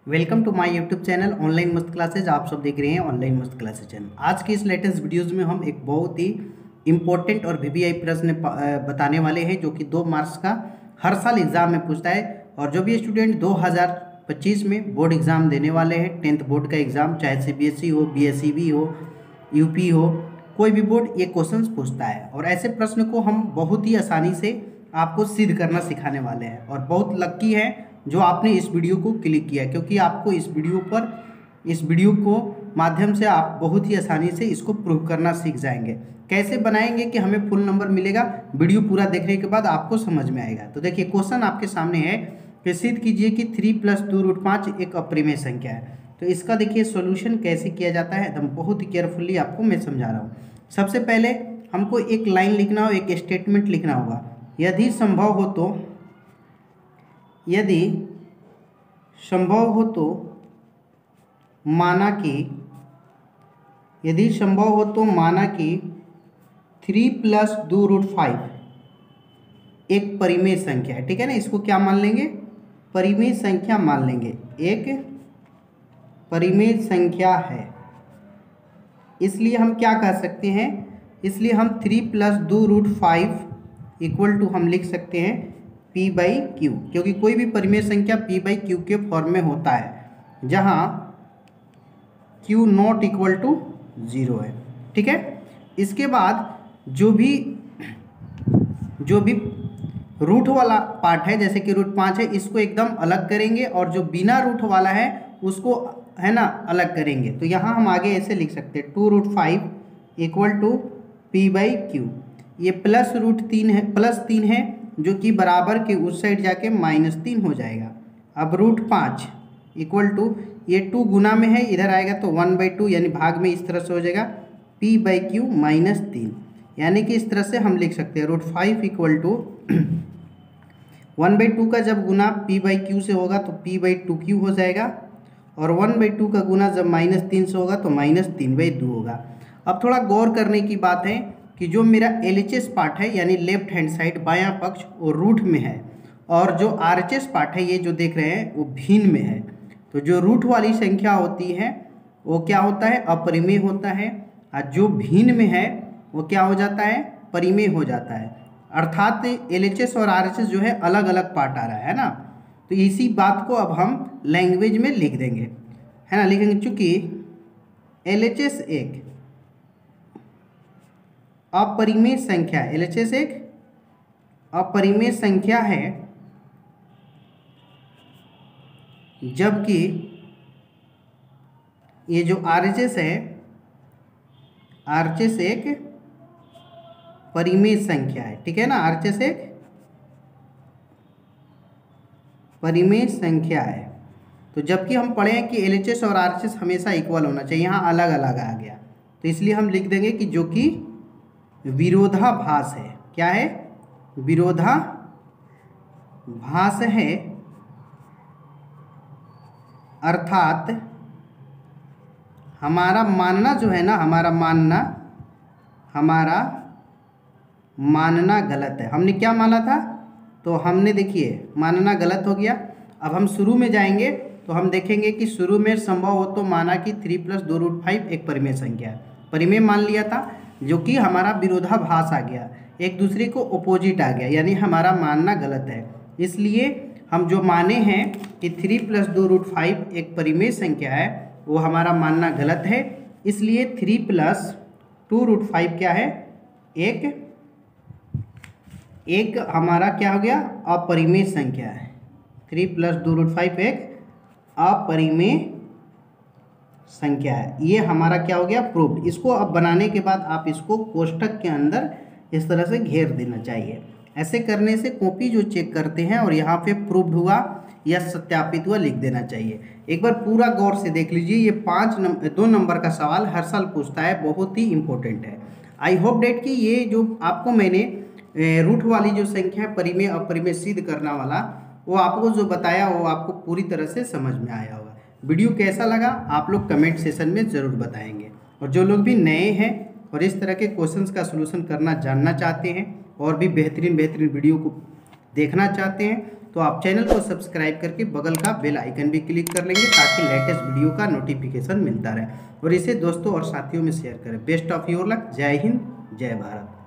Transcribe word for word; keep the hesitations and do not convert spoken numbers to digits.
Welcome to my YouTube channel online मस्त classes. आप सब देख रहे हैं ऑनलाइन मस्त क्लासेज चैनल। आज के इस लेटेस्ट वीडियोस में हम एक बहुत ही इंपॉर्टेंट और वीवीआई प्रश्न बताने वाले हैं जो कि दो मार्क्स का हर साल एग्जाम में पूछता है। और जो भी स्टूडेंट दो हज़ार पच्चीस में बोर्ड एग्ज़ाम देने वाले हैं, टेंथ बोर्ड का एग्ज़ाम, चाहे सीबीएसई हो, बीएसईबी हो, यूपी हो, कोई भी बोर्ड ये क्वेश्चन पूछता है। और ऐसे प्रश्न को हम बहुत ही आसानी से आपको सिद्ध करना सिखाने वाले हैं। और बहुत लक्की है जो आपने इस वीडियो को क्लिक किया, क्योंकि आपको इस वीडियो पर इस वीडियो को माध्यम से आप बहुत ही आसानी से इसको प्रूव करना सीख जाएंगे। कैसे बनाएंगे कि हमें फुल नंबर मिलेगा, वीडियो पूरा देखने के बाद आपको समझ में आएगा। तो देखिए, क्वेश्चन आपके सामने है कि सिद्ध कीजिए कि थ्री प्लस टू रूट पाँच एक अप्रिमेय संख्या है। तो इसका देखिए सॉल्यूशन कैसे किया जाता है, एकदम बहुत ही केयरफुली आपको मैं समझा रहा हूँ। सबसे पहले हमको एक लाइन लिखना हो, एक स्टेटमेंट लिखना होगा। यदि संभव हो तो यदि संभव हो तो माना कि यदि संभव हो तो माना कि थ्री प्लस दो रूट फाइव एक परिमेय संख्या है। ठीक है ना, इसको क्या मान लेंगे? परिमेय संख्या मान लेंगे, एक परिमेय संख्या है। इसलिए हम क्या कह सकते हैं, इसलिए हम थ्री प्लस दो रूट फाइव इक्वल टू हम लिख सकते हैं पी बाई क्यू, क्योंकि कोई भी परिमेय संख्या पी बाई क्यू के फॉर्म में होता है जहां Q not equal to zero है। ठीक है, इसके बाद जो भी जो भी रूट वाला पार्ट है, जैसे कि रूट पाँच है, इसको एकदम अलग करेंगे, और जो बिना रूट वाला है उसको है ना अलग करेंगे। तो यहाँ हम आगे ऐसे लिख सकते हैं two root five equal to P by Q. ये प्लस रूट तीन है, प्लस तीन है जो कि बराबर के उस साइड जाके माइनस तीन हो जाएगा। अब रूट पाँच इक्वल टू, ये टू गुना में है, इधर आएगा तो वन बाई टू, यानी भाग में इस तरह से हो जाएगा पी बाई क्यू माइनस तीन। यानी कि इस तरह से हम लिख सकते हैं root five equal to one by two का जब गुना पी बाई क्यू से होगा तो पी बाई टू क्यू हो जाएगा, और वन बाई टू का गुना जब माइनस तीन से होगा तो माइनस तीन बाई दो होगा। अब थोड़ा गौर करने की बात है कि जो मेरा एल एच एस पार्ट है, यानी लेफ्ट हैंड साइड बायां पक्ष, वो रूट में है, और जो आर एच एस पार्ट है, ये जो देख रहे हैं, वो भिन्न में है। तो जो रूट वाली संख्या होती है वो क्या होता है? अपरिमेय होता है, और जो भिन्न में है वो क्या हो जाता है? परिमेय हो जाता है। अर्थात एल एच एस और आर एच एस जो है अलग अलग पार्ट आ रहा है ना। तो इसी बात को अब हम लैंग्वेज में लिख देंगे, है ना, लिखेंगे। चूँकि एल एच एस एक अपरिमेय संख्या, एल एच एस एक अपरिमेय संख्या है, जबकि ये जो आर एच एस है, आर एच एस एक परिमेय संख्या है। ठीक है ना, आर एच एस एक परिमेय संख्या है। तो जबकि हम पढ़े हैं कि एल एच एस और आर एच एस हमेशा इक्वल होना चाहिए, यहाँ अलग अलग आ गया। तो इसलिए हम लिख देंगे कि जो कि विरोधाभास है। क्या है? विरोधाभास है, अर्थात हमारा मानना जो है ना, हमारा मानना हमारा मानना गलत है। हमने क्या माना था? तो हमने देखिए मानना गलत हो गया। अब हम शुरू में जाएंगे तो हम देखेंगे कि शुरू में संभव हो तो माना कि थ्री प्लस दो रूट फाइव एक परिमेय संख्या है, परिमेय मान लिया था, जो कि हमारा विरोधाभास आ गया, एक दूसरे को अपोजिट आ गया, यानी हमारा मानना गलत है। इसलिए हम जो माने हैं कि थ्री प्लस दो रूट फाइव एक परिमेय संख्या है, वो हमारा मानना गलत है। इसलिए three plus two root five क्या है? एक एक हमारा क्या हो गया? अपरिमेय संख्या है। थ्री प्लस दो रूट फाइव एक अपरिमेय संख्या है। ये हमारा क्या हो गया? प्रूव्ड। इसको अब बनाने के बाद आप इसको कोष्टक के अंदर इस तरह से घेर देना चाहिए। ऐसे करने से कॉपी जो चेक करते हैं और यहाँ पे प्रूव्ड हुआ या सत्यापित हुआ लिख देना चाहिए। एक बार पूरा गौर से देख लीजिए, ये पाँच नंबर दो नंबर का सवाल हर साल पूछता है, बहुत ही इंपॉर्टेंट है। आई होप डेट कि ये जो आपको मैंने रूट वाली जो संख्या परिमेय अपरिमेय सिद्ध करना वाला, वो आपको जो बताया वो आपको पूरी तरह से समझ में आया होगा। वीडियो कैसा लगा आप लोग कमेंट सेशन में ज़रूर बताएंगे। और जो लोग भी नए हैं और इस तरह के क्वेश्चंस का सलूशन करना जानना चाहते हैं और भी बेहतरीन बेहतरीन वीडियो को देखना चाहते हैं, तो आप चैनल को सब्सक्राइब करके बगल का बेल आइकन भी क्लिक कर लेंगे ताकि लेटेस्ट वीडियो का नोटिफिकेशन मिलता रहे और इसे दोस्तों और साथियों में शेयर करें। Best of your luck. जय हिंद, जय भारत।